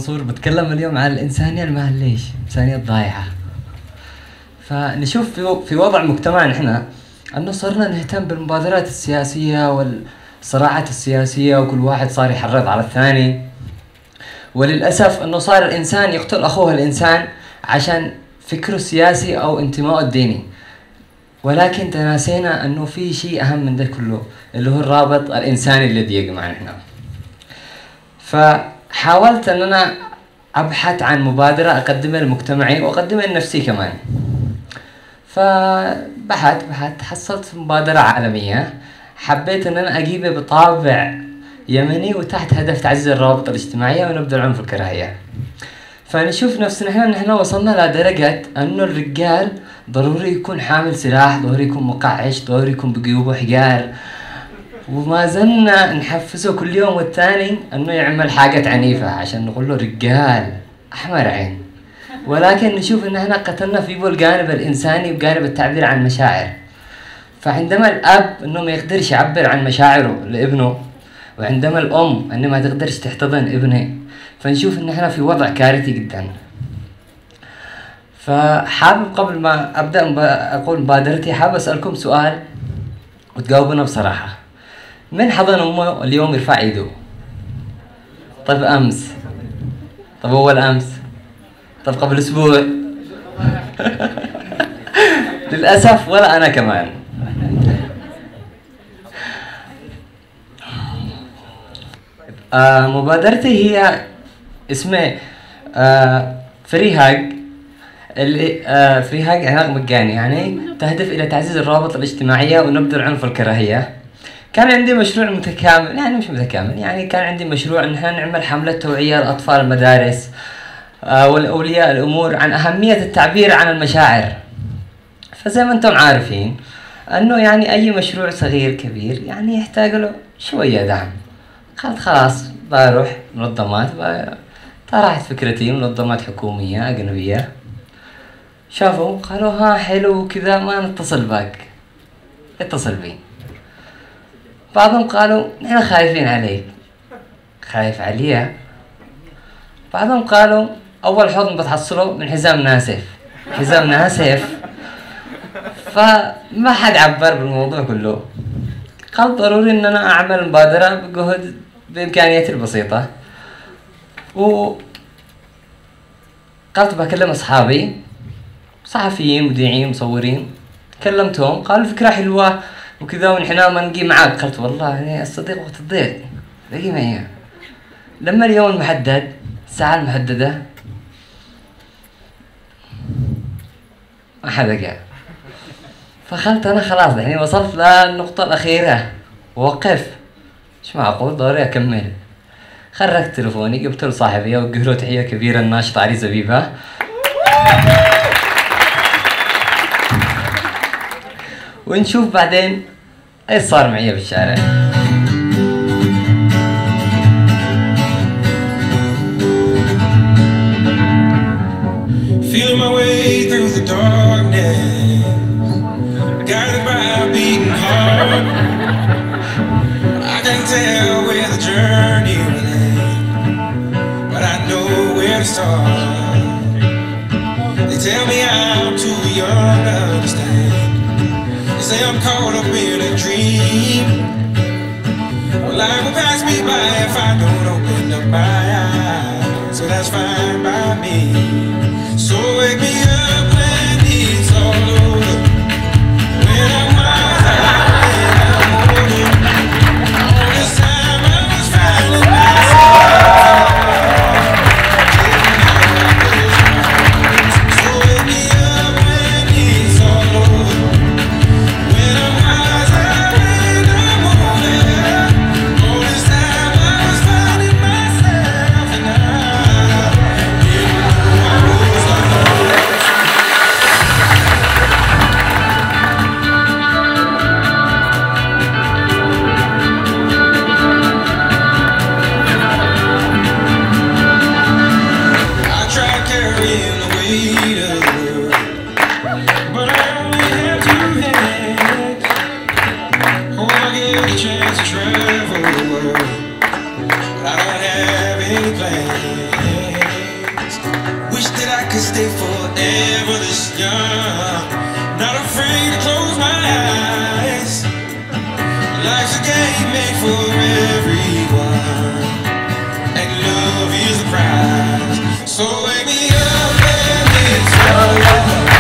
منصور. بتكلم اليوم عن الإنسانية المهليش، الإنسانية الضايعة. فنشوف في وضع مجتمعنا إحنا أنه صرنا نهتم بالمبادرات السياسية والصراعات السياسية، وكل واحد صار يحرض على الثاني. وللأسف أنه صار الإنسان يقتل أخوه الإنسان عشان فكره السياسي أو انتمائه الديني، ولكن تناسينا أنه في شيء أهم من ده كله، اللي هو الرابط الإنساني الذي يجمعنا إحنا. فحاولت أن أنا أبحث عن مبادرة أقدمها لمجتمعي وأقدمها لنفسي كمان. فبحثت حصلت مبادرة عالمية، حبيت أن أنا أجيبها بطابع يمني وتحت هدف تعزيز الروابط الاجتماعية ونبذ العنف والكراهية. فنشوف نفسنا نحن وصلنا لدرجة أنه الرجال ضروري يكون حامل سلاح، ضروري يكون مقعش، ضروري يكون بجيوبه حجار، وما زلنا نحفزه كل يوم والتاني أنه يعمل حاجات عنيفة عشان نقول له رجال أحمر عين. ولكن نشوف أن احنا قتلنا فيه الجانب الإنساني وجانب التعبير عن مشاعر. فعندما الأب أنه ما يقدرش يعبر عن مشاعره لابنه، وعندما الأم أنه ما تقدرش تحتضن ابنه، فنشوف أن احنا في وضع كارثي جدا. فحابب قبل ما أبدأ أقول مبادرتي، حابب أسألكم سؤال وتجاوبنا بصراحة. من حضن أمه اليوم يرفع إيده؟ طيب أمس؟ طيب أول أمس؟ طيب قبل أسبوع؟ للأسف ولا أنا كمان. مبادرتي هي اسمها فري هاج. فري هاج عناق مجاني، يعني تهدف إلى تعزيز الروابط الاجتماعية ونبذ العنف والكراهية. كان عندي مشروع متكامل، يعني مش متكامل، يعني كان عندي مشروع إن احنا نعمل حملة توعية لأطفال المدارس والأولياء الأمور عن أهمية التعبير عن المشاعر. فزي ما أنتم عارفين أنه يعني أي مشروع صغير كبير يعني يحتاج له شوية دعم. قلت خلاص بروح منظمات، طرحت فكرتي منظمات حكومية أجنبية، شافوا قالوا ها حلو كذا، ما نتصل باك، اتصل بي. بعضهم قالوا نحن خايفين عليك. خايف عليا؟ بعضهم قالوا أول حضن بتحصله من حزام ناسف. حزام ناسف؟ فما حد عبر بالموضوع كله. قال ضروري ان انا اعمل مبادرة بجهد بامكانياتي البسيطة. قلت بكلم اصحابي صحفيين مذيعين مصورين، كلمتهم قالوا فكرة حلوة وكذا ونحن ما نجي معاك. قلت والله يعني الصديق وقت الضيق باقي معي. لما اليوم المحدد الساعة المحددة ما حدا جاء. فقلت انا خلاص يعني وصلت للنقطة الأخيرة، وقف مش معقول ضروري أكمل. خرجت تلفوني جبت له صاحبي وجه له تحية كبيرة الناشط علي زبيبة. ونشوف بعدين ايش صار معي بالشارع. Feeling my way through the darkness, guided by a beating heart. I can tell where the journey will end, but I know where to start. They tell me I'm too young to understand. They say I'm caught up in a dream. Well, life will pass me by if I don't open up my eyes, so that's fine by me. So wake me up when it's all over, when I'm wiser, when I'm older. All this time I was finding myself. So wake me up when it's all over, when I'm wiser, when I'm older. All this time I was finding myself, and I didn't know I was alone. I tried carrying the weight of the world, but I only have two hands. Oh, I get a chance to travel the world, but I don't have any plans. I could stay forever this young. Not afraid to close my eyes. Life's a game made for everyone, and love is the prize. So wake me up when it's over.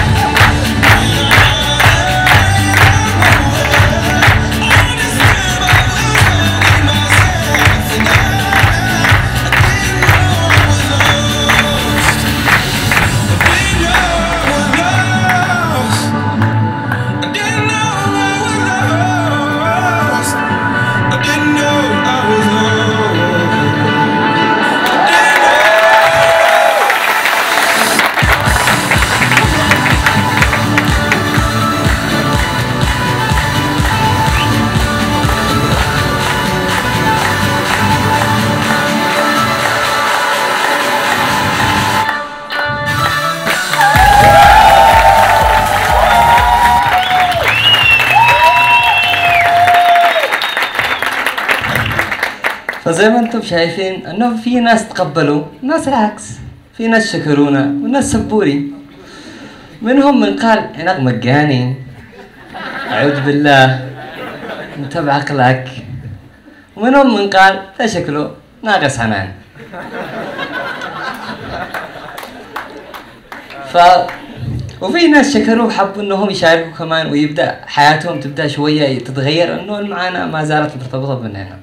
فزي ما انتم شايفين انه في ناس تقبلوا، ناس العكس، في ناس شكرونا وناس سبوني. منهم من قال عناق مجاني، اعوذ بالله انت بعقلك. ومنهم من قال لا شكله ناقص حنان. وفي ناس شكروا وحبوا انهم يشاركوا كمان ويبدا حياتهم تبدا شويه تتغير، انه المعاناه ما زالت مرتبطه بيننا.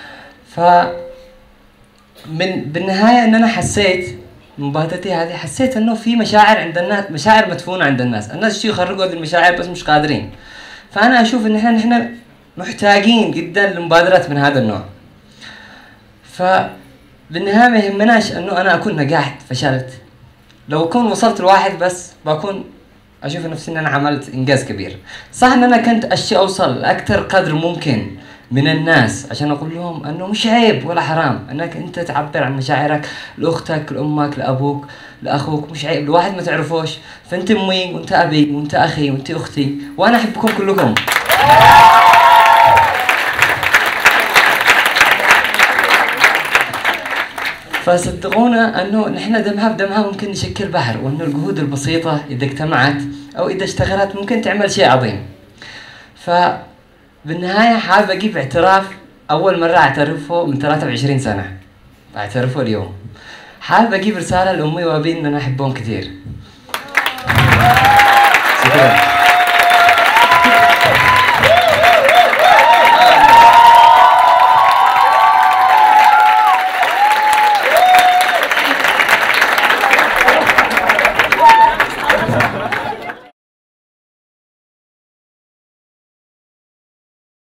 بالنهاية ان انا حسيت مبادرتي هذه، حسيت انه في مشاعر عند الناس، مشاعر مدفونة عند الناس شي يخرجوا هذه المشاعر بس مش قادرين. فانا اشوف ان احنا محتاجين جدا لمبادرات من هذا النوع. فبالنهاية ما يهمناش انه انا اكون نجحت فشلت، لو اكون وصلت لواحد بس بكون اشوف نفسي ان انا عملت انجاز كبير. صح ان انا كنت اوصل لاكثر قدر ممكن من الناس عشان اقول لهم انه مش عيب ولا حرام انك انت تعبر عن مشاعرك لاختك، لامك، لابوك، لاخوك، مش عيب لواحد ما تعرفوش. فانت امي وانت ابي وانت اخي وانت اختي، وانا احبكم كلكم. فصدقونا انه نحن دمها بدمها ممكن نشكل بحر، وانه الجهود البسيطة اذا اجتمعت او اذا اشتغلت ممكن تعمل شيء عظيم. بالنهاية حابب اجيب اعتراف اول مرة اعترفه من 23 سنة، اعترفه اليوم. حابب اجيب رسالة لامي وابي ان انا احبهم كثير. شكرا.